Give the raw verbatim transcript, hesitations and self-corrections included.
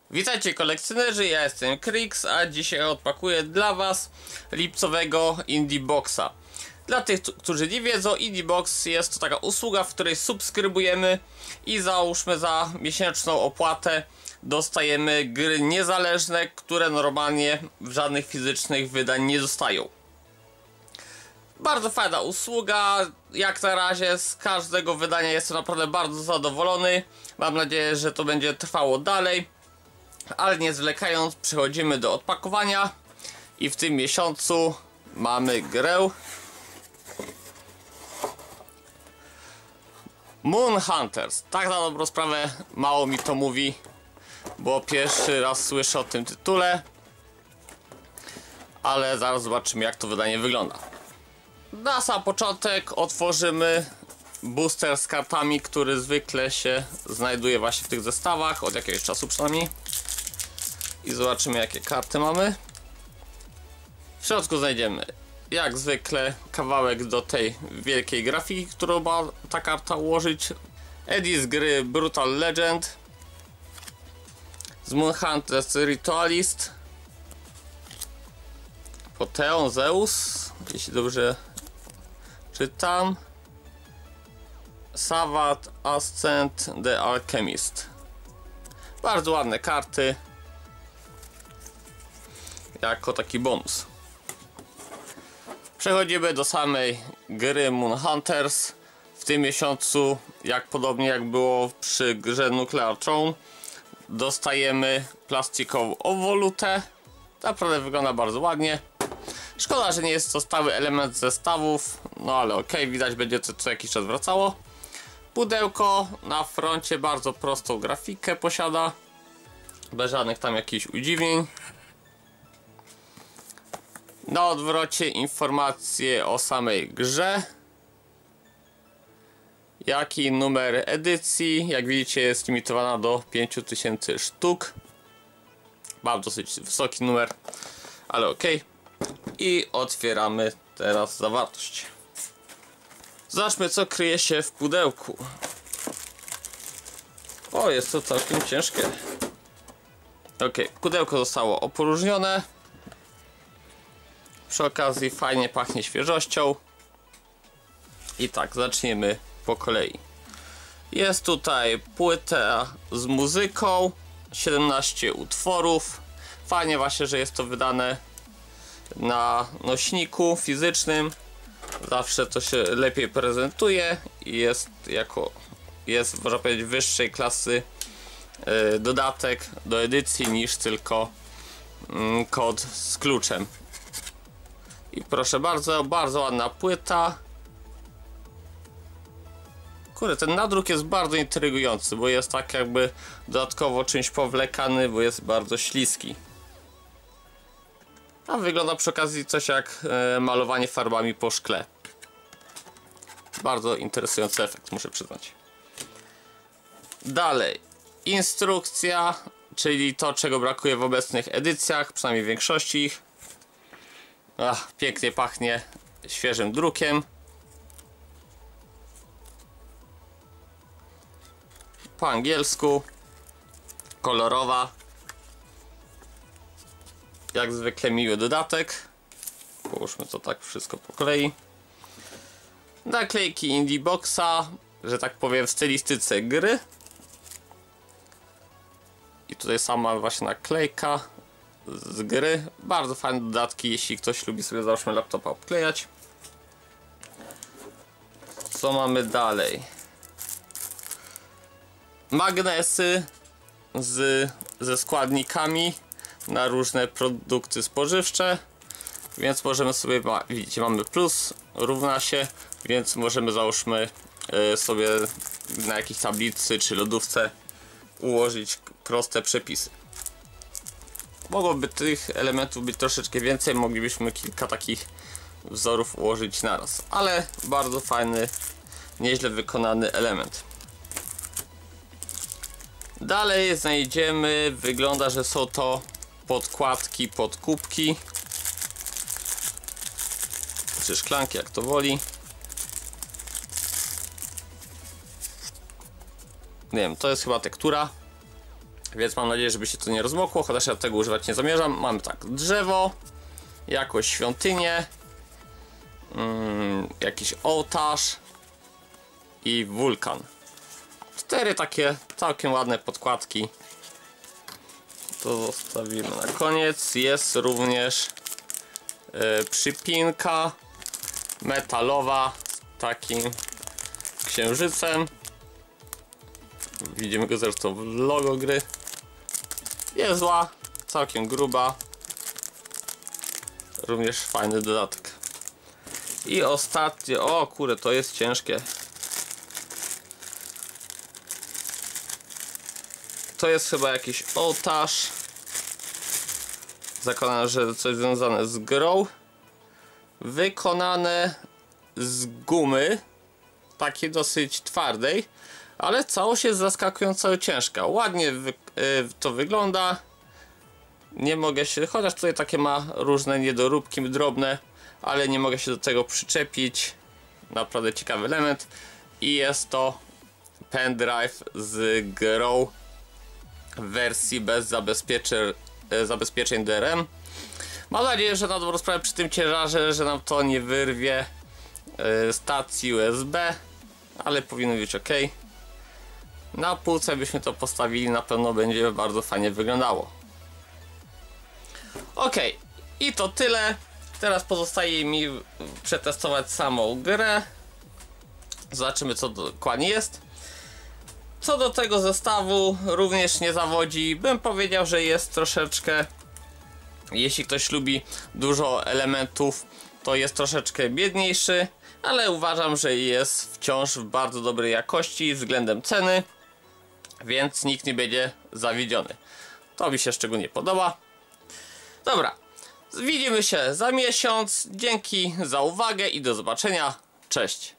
Witajcie kolekcjonerzy, ja jestem Krix, a dzisiaj odpakuję dla was lipcowego Indie Boxa. Dla tych, którzy nie wiedzą, Indie Box jest to taka usługa, w której subskrybujemy i załóżmy za miesięczną opłatę dostajemy gry niezależne, które normalnie w żadnych fizycznych wydań nie zostają. Bardzo fajna usługa, jak na razie z każdego wydania jestem naprawdę bardzo zadowolony. Mam nadzieję, że to będzie trwało dalej. Ale nie zwlekając, przechodzimy do odpakowania i w tym miesiącu mamy grę Moon Hunters. Tak na dobrą sprawę mało mi to mówi, bo pierwszy raz słyszę o tym tytule, ale zaraz zobaczymy, jak to wydanie wygląda. Na sam początek otworzymy booster z kartami, który zwykle się znajduje właśnie w tych zestawach, od jakiegoś czasu przynajmniej. I zobaczymy, jakie karty mamy. W środku znajdziemy jak zwykle kawałek do tej wielkiej grafiki, którą ma ta karta ułożyć. Eddie z gry Brutal Legend, z Moon Hunters Ritualist, Poteon Zeus, jeśli dobrze czytam, Savant Ascent The Alchemist. Bardzo ładne karty jako taki bonus. Przechodzimy do samej gry Moon Hunters. W tym miesiącu, jak podobnie jak było przy grze Nuclear Throne, dostajemy plastikową owolutę. Naprawdę wygląda bardzo ładnie. Szkoda, że nie jest to stały element zestawów, no ale ok, widać, będzie to co jakiś czas wracało. Pudełko na froncie bardzo prostą grafikę posiada, bez żadnych tam jakichś udziwnień. Na odwrocie informacje o samej grze, jak i numer edycji. Jak widzicie, jest limitowana do pięciu tysięcy sztuk. Mam dosyć wysoki numer, ale ok. I otwieramy teraz zawartość. Zobaczmy, co kryje się w pudełku. O, jest to całkiem ciężkie. Ok, pudełko zostało opróżnione. Przy okazji fajnie pachnie świeżością. I tak, zaczniemy po kolei. Jest tutaj płyta z muzyką, siedemnaście utworów. Fajnie właśnie, że jest to wydane na nośniku fizycznym. Zawsze to się lepiej prezentuje i jest jako, jest, można powiedzieć, wyższej klasy yy, dodatek do edycji niż tylko yy, kod z kluczem. I proszę bardzo, bardzo ładna płyta. Kurde, ten nadruk jest bardzo intrygujący, bo jest tak jakby dodatkowo czymś powlekany, bo jest bardzo śliski. A wygląda przy okazji coś jak e, malowanie farbami po szkle. Bardzo interesujący efekt, muszę przyznać. Dalej, instrukcja, czyli to, czego brakuje w obecnych edycjach, przynajmniej w większości ich. Ach, pięknie pachnie świeżym drukiem. Po angielsku, kolorowa. Jak zwykle miły dodatek. Połóżmy to tak wszystko po kolei. Naklejki Indie Boxa, że tak powiem, w stylistyce gry. I tutaj sama właśnie naklejka z gry. Bardzo fajne dodatki, jeśli ktoś lubi sobie, załóżmy, laptopa obklejać. Co mamy dalej? Magnesy z, ze składnikami na różne produkty spożywcze, więc możemy sobie, widzicie, mamy plus, równa się, więc możemy, załóżmy, sobie na jakiejś tablicy czy lodówce ułożyć proste przepisy. Mogłoby tych elementów być troszeczkę więcej, moglibyśmy kilka takich wzorów ułożyć naraz, ale bardzo fajny, nieźle wykonany element. Dalej znajdziemy, wygląda, że są to podkładki pod kubki czy szklanki, jak to woli. Nie wiem, to jest chyba tektura. Więc mam nadzieję, żeby się to nie rozmokło, chociaż ja tego używać nie zamierzam. Mamy tak, drzewo, jakąś świątynię, mm, jakiś ołtarz i wulkan. Cztery takie całkiem ładne podkładki. To zostawimy na koniec. Jest również yy, przypinka metalowa z takim księżycem. Widzimy go zresztą w logo gry. Jest zła, całkiem gruba. Również fajny dodatek. I ostatnie, o kurde, to jest ciężkie. To jest chyba jakiś ołtarz. Zakładam, że coś związane z grą. Wykonane z gumy. Takiej dosyć twardej. Ale całość jest zaskakująco ciężka. Ładnie wy yy, to wygląda. Nie mogę się, chociaż tutaj takie ma różne niedoróbki drobne, ale nie mogę się do tego przyczepić. Naprawdę ciekawy element. I jest to pendrive z grą w wersji bez zabezpieczeń, zabezpieczeń D R M. Mam nadzieję, że na dobrą sprawę przy tym ciężarze, że nam to nie wyrwie yy, stacji U S B, ale powinno być ok. Na półce byśmy to postawili, na pewno będzie bardzo fajnie wyglądało. Ok, i to tyle. Teraz pozostaje mi przetestować samą grę. Zobaczymy, co dokładnie jest. Co do tego zestawu, również nie zawodzi. Bym powiedział, że jest troszeczkę, jeśli ktoś lubi dużo elementów, to jest troszeczkę biedniejszy, ale uważam, że jest wciąż w bardzo dobrej jakości względem ceny, więc nikt nie będzie zawiedziony. To mi się szczególnie podoba. Dobra, widzimy się za miesiąc. Dzięki za uwagę i do zobaczenia. Cześć.